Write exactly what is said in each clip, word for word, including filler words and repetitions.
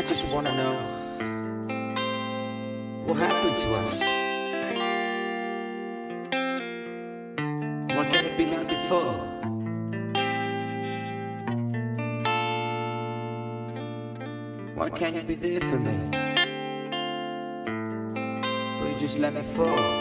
just wanna know what happened to us. Why can't it be like before? Why can't you be there for me? But you just let me fall.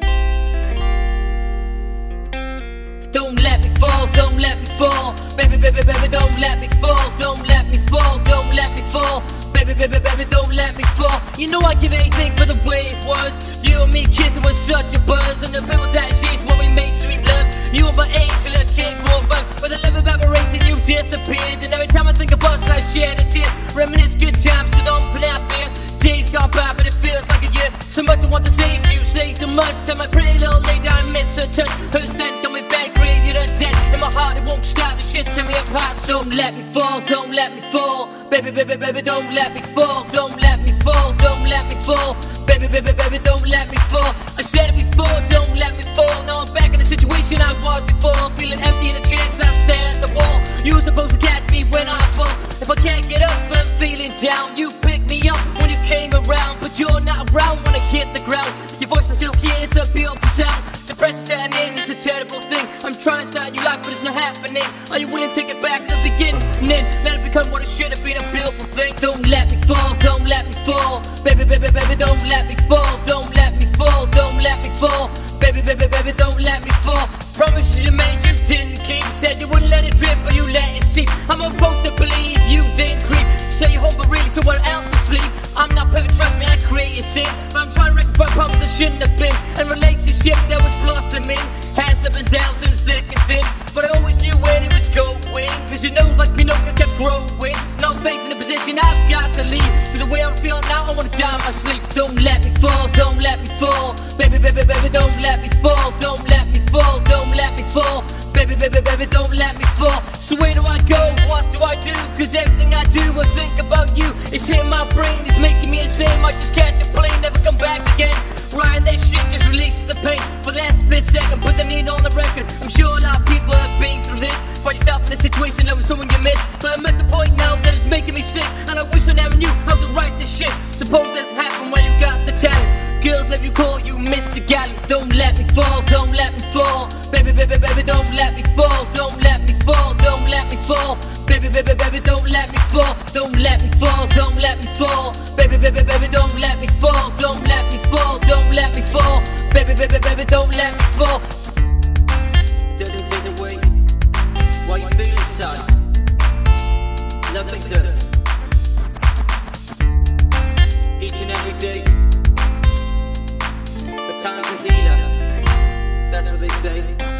Don't let me fall, don't let me fall. Baby, baby, baby, don't let me fall. Don't let me fall, don't let me fall. Baby, baby, baby, don't let me fall. You know I'd give anything for the way it was. You and me kissing was such a buzz. And the pills that changed when we made sweet love. You were my angel, a king for fun. But the love evaporates and you disappeared. And every time I think of us, I shed a tear. Reminisce good times, so don't put out there. Days gone by, but it feels like a year. So much I want to say to you, say so much. Tell my pretty little lady I miss her touch. Her scent on me bed, crazy to death. In my heart it won't stop, the shit tear me apart. So don't let me fall, don't let me fall. Baby, baby, baby, don't let me fall. Don't let me fall, don't let me fall. Baby, baby, baby, don't let me fall. I said it before, don't let me fall. Now I'm back in the situation I was before. Feeling empty in the chance I stare at the wall. You were supposed to catch me when I fall. If I can't get up and I'm feeling down, you pick me up when you came around. But you're not around when I hit the ground. Your voice is still here, it's a beautiful sound. Depression setting in, it's a terrible thing. I'm trying to start new life, but it's not happening. Are you willing to take it back to the beginning? Let it become what it should have been, a beautiful thing. Don't let me fall, don't let me fall. Baby, baby, baby, don't let me fall. Don't let me fall, don't let me fall. Baby, baby, baby, don't let me fall. Promise you made, you didn't keep. Said you wouldn't let it drip, but you let it seep. I'm supposed to believe you didn't creep. Say you're home, but really someone else asleep. I'm not perfect, trust me, I created sin. But I'm trying to rectify problems that shouldn't have been. And relationship that was blossoming. Hands up and down and thick and thin. But I always knew where it was going. Cause your nose like Pinocchio kept growing. Now I'm facing the position I've got to leave. Cause the way I'm feeling now, I wanna die in my sleep. Don't let me fall, don't let me fall. Baby, baby, baby, don't let me fall. Don't let me fall, don't let me fall. Baby, baby, baby, don't let me fall. So where do I go, what do I do? Cause everything I do, I think about you. It's hitting my brain, it's making me insane. Might just catch a plane, never come back again. Writing that shit just releases the pain. For that split second, put the need on the record. I'm sure a lot of people have been through this. Find yourself in a situation that was someone you missed. But I'm at the point now that it's making me sick. And I wish I never knew how to write this shit. Suppose this happened when you got the talent. Girls let you call you Mister Gallant. Don't let me fall, don't let me fall. Baby, baby, baby, don't let me fall. Don't let me fall, don't let me fall. Baby, baby, baby, don't let me fall. Don't let me fall, don't let me fall. Baby, baby, baby, don't let me fall. Don't let me fall, don't let me fall. Baby, baby, baby, don't let me fall. It doesn't take away what you feel inside. Nothing does. Each and every day. But time's a healer. That's what they say.